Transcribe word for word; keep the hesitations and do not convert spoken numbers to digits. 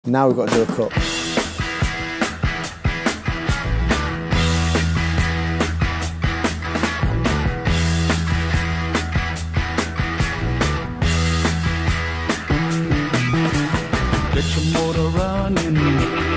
Now we've got to do a cut. Get your motor running.